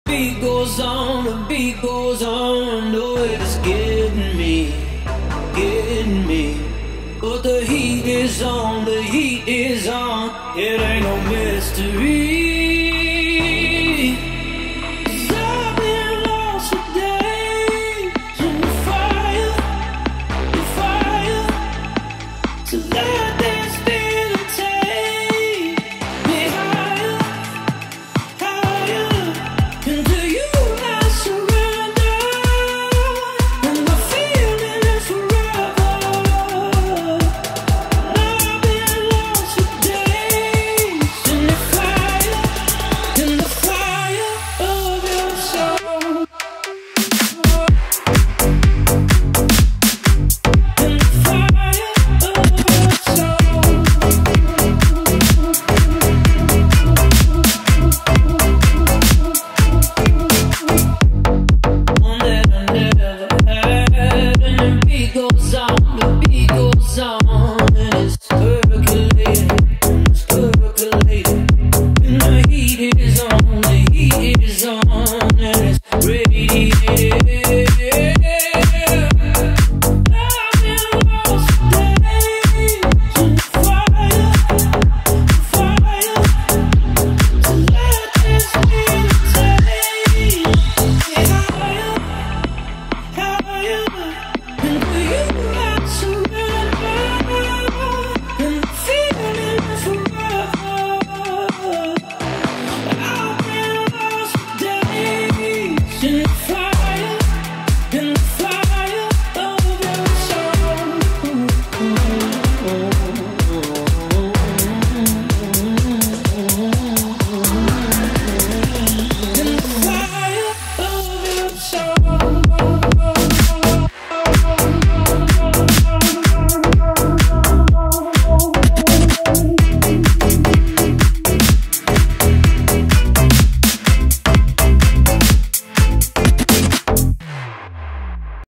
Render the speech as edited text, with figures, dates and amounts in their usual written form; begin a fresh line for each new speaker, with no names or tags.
beat goes on, the beat goes on. Oh, it's getting me, getting me. But the heat is on, the heat is on. It ain't no mystery. 'Cause I've been lost for days in the fire, the fire. To let this feeling take me higher, higher. Into you I surrender, and the feeling is forever. I've been lost for days in the fire of your soul. In the fire of your soul. One that I never had, and the beat goes on, the beat goes on, and it's percolating, it's percolating. And the heat is on, the heat is on.